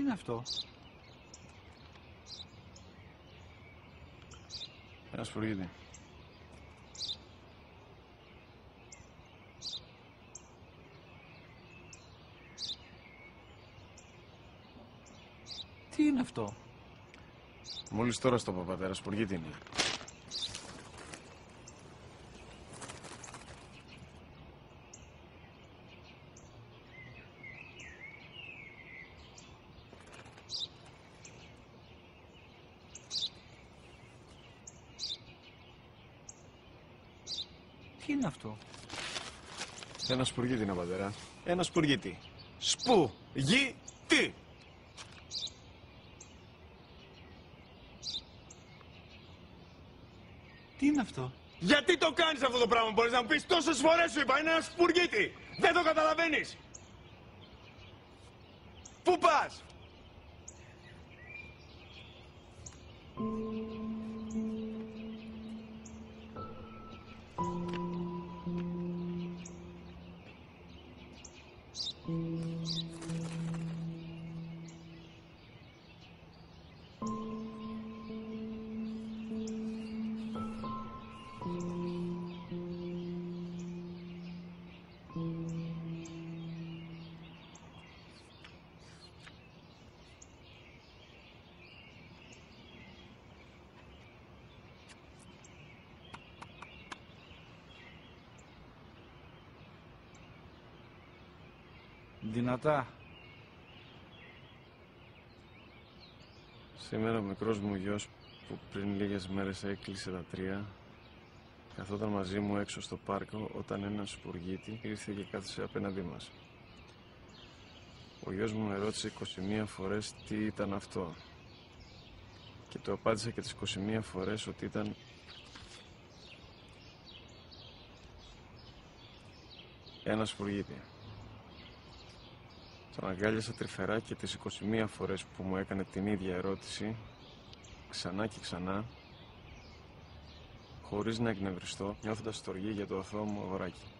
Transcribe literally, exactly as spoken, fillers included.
είναι αυτό? Ένα σπουργίτι. Τι είναι αυτό? Μόλις τώρα στο πατέρα, σπουργίτι είναι. Τι είναι αυτό? Ένα σπουργίτι είναι, πατέρα. Ένα σπουργίτι. Σπου-γι-τι! Τι είναι αυτό? Γιατί το κάνεις αυτό το πράγμα, μπορείς να μου πεις? Τόσες φορές σου είπα, είναι ένα σπουργίτι! Δεν το καταλαβαίνεις! Πού πας? Δυνατά. Σήμερα ο μικρός μου γιος που πριν λίγες μέρες έκλεισε τα τρία καθόταν μαζί μου έξω στο πάρκο όταν ένας σπουργίτι ήρθε και κάθισε απέναντί μας. Ο γιος μου με ρώτησε είκοσι μία φορές τι ήταν αυτό και του απάντησα και τις είκοσι μία φορές ότι ήταν ένα σπουργίτι. Τον αγκάλιασα τρυφερά και τις είκοσι μία φορές που μου έκανε την ίδια ερώτηση, ξανά και ξανά, χωρίς να εκνευριστώ, νιώθοντας στοργή για το αθώο μου αγοράκι.